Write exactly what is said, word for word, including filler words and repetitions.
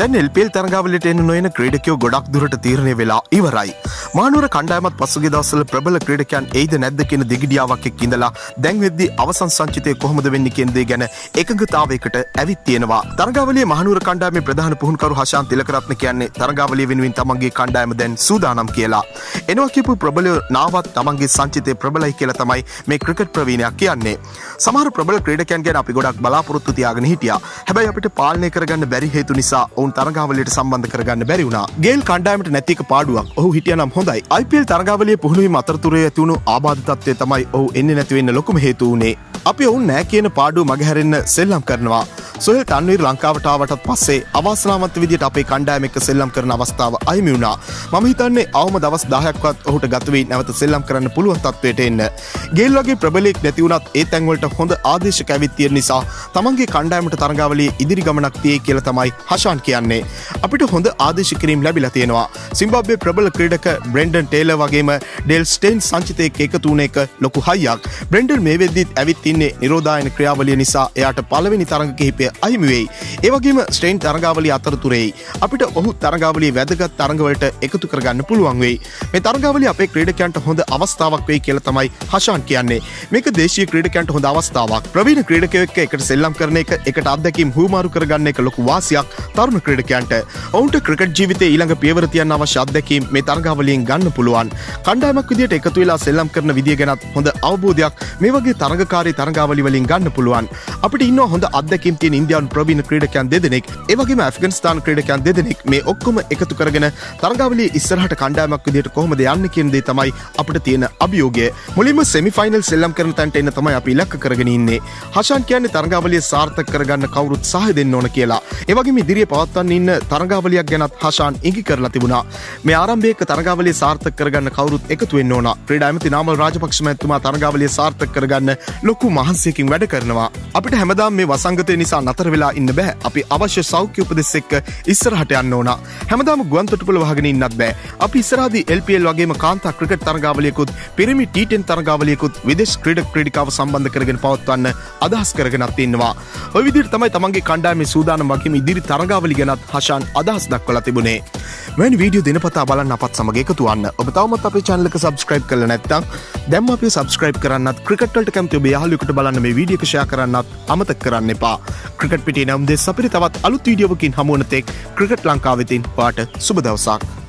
දැන් L P L තරගාවලියට එන්න නොයන ක්‍රීඩකයෝ ගොඩක් දුරට තීරණය වෙලා ඉවරයි. මහනුවර කණ්ඩායමත් පසුගිය දවස්වල ප්‍රබල ක්‍රීඩකයන් එයිද නැද්ද කියන දිගිඩියාවක් එක්ක ඉඳලා දැන් වෙද්දී අවසන් සංචිතය කොහොමද වෙන්නේ කියන දේ ගැන එකඟතාවයකට ඇවිත් තියෙනවා. තරගාවලියේ මහනුවර කණ්ඩායමේ ප්‍රධාන පුහුණුකරු හෂාන් තිලකරත්න කියන්නේ තරගාවලිය වෙනුවෙන් තමන්ගේ කණ්ඩායම දැන් සූදානම් කියලා. එනවා කියපු ප්‍රබලයෝ නාවත් තමන්ගේ සංචිතය ප්‍රබලයි කියලා තමයි මේ ක්‍රිකට් ප්‍රවීණයක් කියන්නේ. සමහර ප්‍රබල ක්‍රීඩකයන් ගැන අපි ගොඩක් බලාපොරොත්තු තියාගෙන හිටියා. හැබැයි අපිට පාලනය කරගන්න බැරි හේතු නිසා ඔවුන් තරගාවලියට සම්බන්ධ කරගන්න බැරි වුණා. ගේල් කණ්ඩායමට නැති එක පාඩුවක්. ඔහු හිටියානම් හොඳයි. ආයි පී එල් තරගාවලියේ පුහුණුවීම අතරතුරේ ඇති වුණු ආබාධ තත්ත්වය තමයි ඔහු එන්නේ නැති වෙන්න ලොකුම හේතුව උනේ. අපි ඔවුන් නෑ කියන පාඩුව මගහැරෙන්න සෙල්ලම් කරනවා. සොහෙල් තන්වීර් ලංකාවට ආවටත් පස්සේ අවාසනාවන්ත විදියට අපේ කණ්ඩායම එක්ක සෙල්ලම් කරන අවස්ථාව අහිමි වුණා. මම හිතන්නේ අවම දවස් දහයක්වත් ඔහුට ගත වෙයි නැවත සෙල්ලම් කරන්න පුළුවන් තත්වයට එන්න. ගේල් වගේ ප්‍රබලයෙක් නැති වුණත් ඒ තැන් වලට හොඳ ආදේශක ඇවිත් තියෙන නිසා තමන්ගේ කණ්ඩායමට තරගාවලියේ ඉදිරි ගමනක් තියෙයි කියලා තමයි හෂාන් කියන්නේ. අපිට හොඳ ආදේශ කිරීම ලැබිලා තියෙනවා. සිම්බාබ්වේ ප්‍රබල ක්‍රීඩක බ්‍රෙන්ඩන් ටේලර් වගේම ඩෙල් ස්ටේන් සංචිතයක එකතු වුණ එක ලොකු හයියක්. බ්‍රෙන්ඩන් මේ වෙද්දිත් ඇවිත් ඉන්නේ නිරෝධායන ක්‍රියාවලිය නිසා එයාට පළවෙනි තරඟ කිහිපය අහිමි වෙයි. ඒ වගේම ස්ටේන් තරගාවලිය අතරතුරේ අපිට ඔහු තරගාවලියේ වැදගත් තරඟවලට එකතු කරගන්න පුළුවන් වෙයි. මේ තරගාවලිය අපේ ක්‍රීඩකයන්ට හොඳ අවස්ථාවක් වෙයි කියලා තමයි හෂාන් කියන්නේ. මේක දේශීය ක්‍රීඩකයන්ට හොඳ අවස්ථාවක්. ප්‍රවීණ ක්‍රීඩකයෝ එක්ක එකට සෙල්ලම් කරන එක, එකට අත්දැකීම් හුවමාරු කරගන්න එක ලොකු වාසියක් තරුණ ක්‍රීඩකයන්ට. ඔවුන්ට ක්‍රිකට් ජීවිතයේ ඊළඟ පියවර තියන්න අවශ්‍ය අත්දැකීම් මේ තරගාවලියෙන් ගන්න පුළුවන්. කණ්ඩායමක් විදියට එකතු වෙලා සෙල්ලම් කරන විදිය ගැනත් හොඳ අවබෝධයක් මේ වගේ තරගකාරී තරගාවලි වලින් ගන්න පුළුවන්. අපිට ඉන්නවා හොඳ අත්දැකීම් තියෙන ඉන්දියානු ප්‍රවීණ ක්‍රීඩකයන් දෙදෙනෙක්, ඒ වගේම ඇෆ්ගනිස්තාන ක්‍රීඩකයන් දෙදෙනෙක්. මේ ඔක්කොම එකතු කරගෙන තරගාවලියේ ඉස්සරහට කණ්ඩායමක් විදියට කොහොමද යන්නේ කියන දේ තමයි අපිට තියෙන අභියෝගය. මුලින්ම සෙමි ෆයිනල් සෙල්ලම් කරන තැනට එන්න තමයි අපි ඉලක්ක කරගෙන ඉන්නේ. හෂාන් කියන්නේ තරගාවලිය සාර්ථක කරගන්න කවුරුත් සහාය දෙන්න ඕන කියලා. ඒ වගේම ඉදිරියේ පවත්වන්න ඉන්න තරගාවලියක් ගැනත් හෂාන් ඉඟි කරලා තිබුණා. මේ ආරම්භයේක තරගාවලිය සාර්ථක කරගන්න කවුරුත් එකතු වෙන්න ඕන. ක්‍රීඩා ඇමති නාමල් රාජපක්ෂ මහත්මයා තරගාවලිය සාර්ථක කරගන්න ලොකු මහන්සියකින් වැඩ කරනවා. අපිට හැමදාම මේ වසංගතය නිසා නතර වෙලා ඉන්න බෑ. අපි අවශ්‍ය සෞඛ්‍ය උපදෙස් එක්ක ඉස්සරහට යන්න ඕන. හැමදාම ගුවන් තොටුපළ වහගෙන ඉන්නත් බෑ. අපි ඉස්සරහදී එල් පී එල් වගේම කාන්තා ක්‍රිකට් තරගාවලියකුත්, පිරිමි ටී ටෙන් තරගාවලියකුත් විදේශ ක්‍රීඩක ක්‍රීඩිකාව සම්බන්ධ කරගෙන පවත්වන්න අදහස් කරගෙනත් ඉන්නවා. ඔය විදිහට තමයි තමන්ගේ කණ්ඩායමේ සූදානම් වගේම ඉදිරි තරගාවලි ගැනත් හෂාන් අදහස් දක්වලා තිබුණේ. මෙවැනි වීඩියෝ දිනපතා බලන්න අපත් සමග එකතු වන්න. ඔබ තවමත් අපේ channel එක subscribe කරලා නැත්නම් දැන්ම අපි subscribe කරන්නත්, ක්‍රිකට් වලට කැමති ඔබ යාළුවෙකුට බලන්න මේ වීඩියෝ එක share කරන්නත් අමතක කරන්න එපා. ක්‍රිකට් පිටියේ නම් දෙස් අපිට තවත් අලුත් වීඩියෝවකින් හමු වන තෙක් ක්‍රිකට් ලංකාවෙතින් පාට සුබ දවසක්.